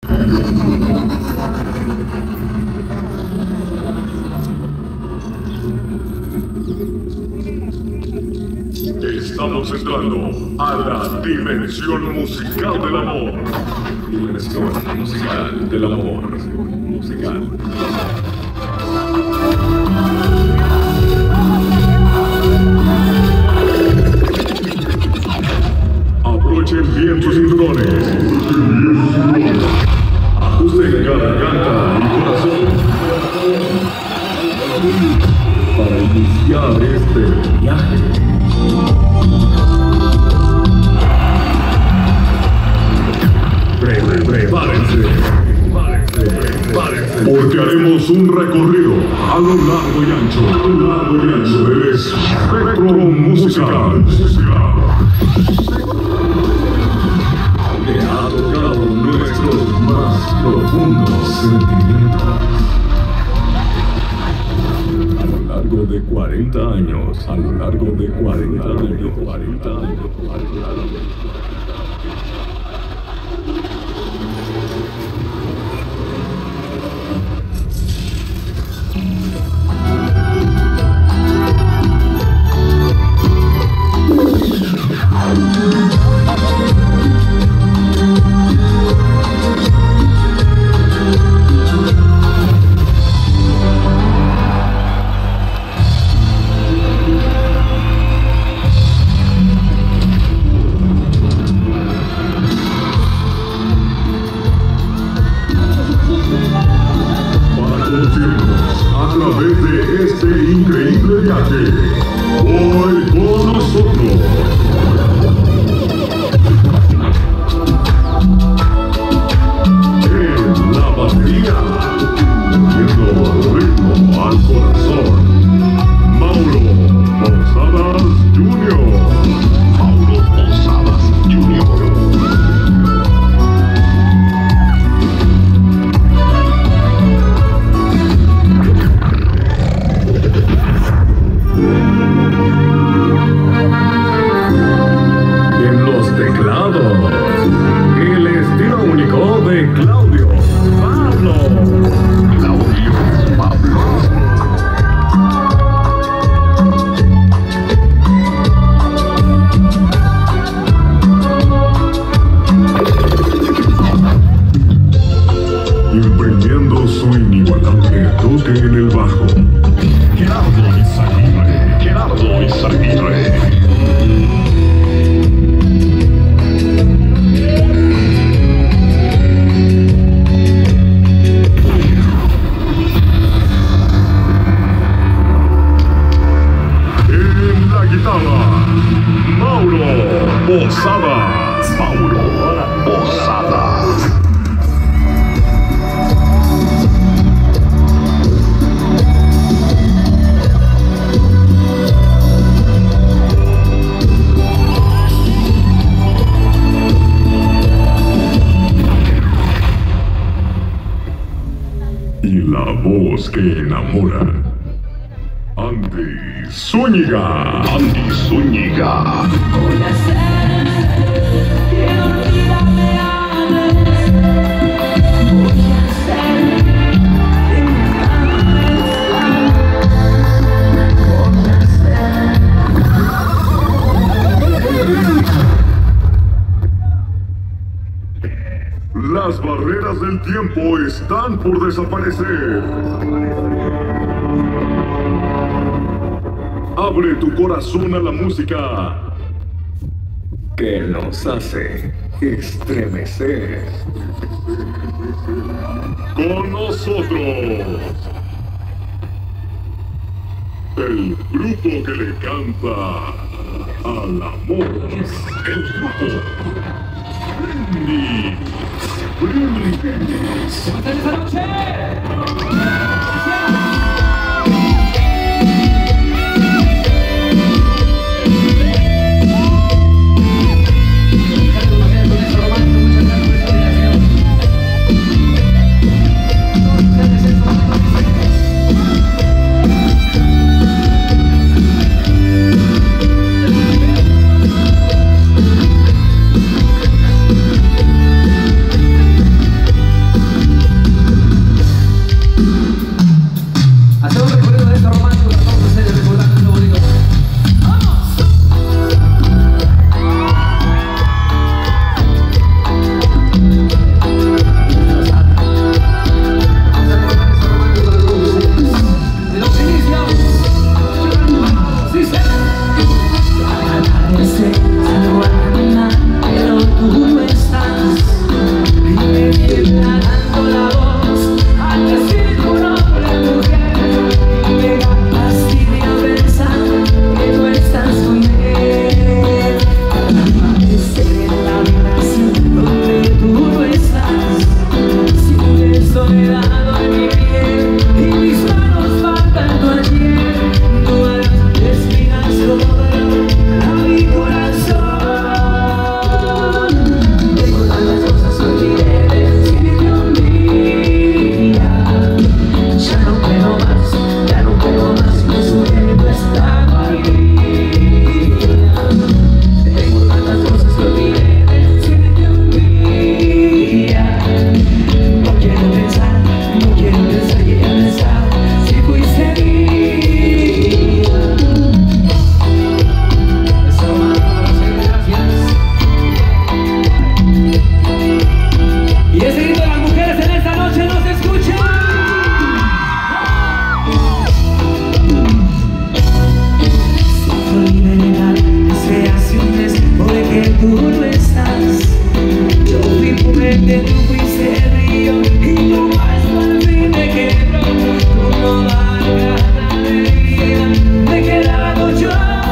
Estamos entrando a la dimensión musical del amor. Dimensión musical del amor. Musical. Aprovechen bien sus cinturones. Ajusten garganta y corazón para iniciar este viaje. Prepárense, porque haremos un recorrido a lo largo y ancho del espectro musical. Que ha tocado nuestros más profundos sentimientos. A lo largo de 40 años, a través de este increíble viaje, hoy con nosotros en la batería, poniendo ritmo al corazón, Mauro Posadas Jr. En los teclados, el estilo único de Claudio Pablo. Imprimiendo su inigualable toque en el bajo. Gerardo Izaguirre. En la guitarra, Mauro Posadas. Y la voz que enamora, Andy Zúñiga. Las barreras del tiempo están por desaparecer. Abre tu corazón a la música que nos hace estremecer. Con nosotros, el grupo que le canta al amor. El grupo Brindis. serio y tu beso al fin me quebró. Con toda gana de vida me he quedado yo.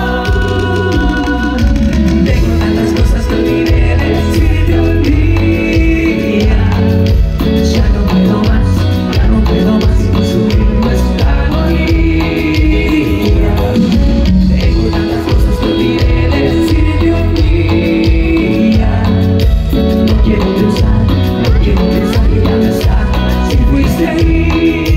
Tengo tantas cosas que olvidé decirte un día. Ya no puedo más consumir nuestra agonía. Tengo tantas cosas que olvidé decirte un día. No quiero pensar que ya no está, si fuiste ahí.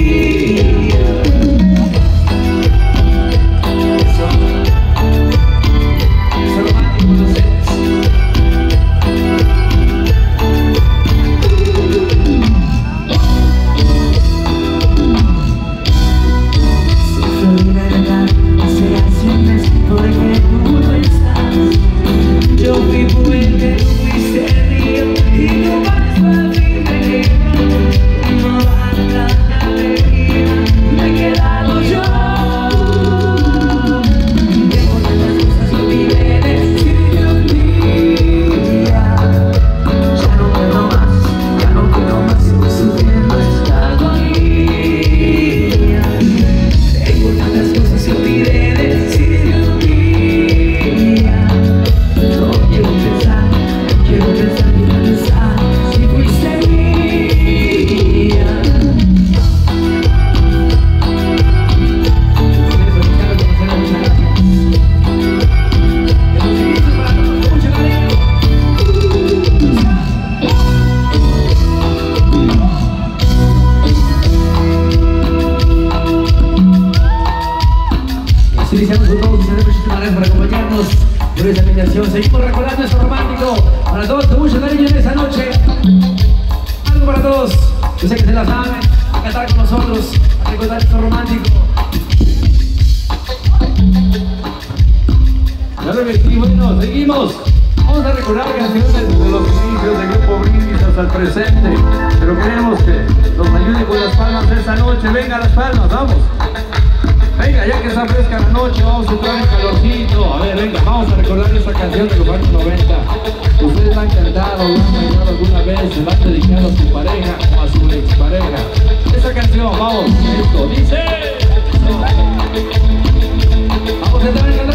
Eso romántico, no sé. Porque tú no estás. Yo fui fuerte, tú fuiste río y tu beso al fin me quedó. No basta la alegría, me he quedado yo. Tengo tantas cosas que olvidé decirte un día. Ya no puedo más sigo sufriendo esta agonía. Tengo tantas cosas que olvidé decirte un día. No quiero pensar que ya no está, si fuiste mía. Así iniciamos con todos ustedes, muchísimas gracias por acompañarnos por esta invitación. Seguimos recordando esto romántico para todos, con mucho cariño en esta noche. Algo para todos, yo sé que se la saben, a cantar con nosotros, a recordar esto romántico. Claro que sí, bueno, seguimos. Vamos a recordar canciones de los inicios del grupo Brindis hasta el presente, pero queremos que nos ayude con las palmas esta noche. Venga, las palmas, vamos. Venga, ya que está fresca la noche, vamos a entrar en calorcito. A ver, venga, vamos a recordar esta canción de los años 90. Ustedes la han cantado, la han bailado alguna vez, se la han dedicado a su pareja o a su expareja. Esta canción, vamos, esto dice... Vamos a entrar en calorcito.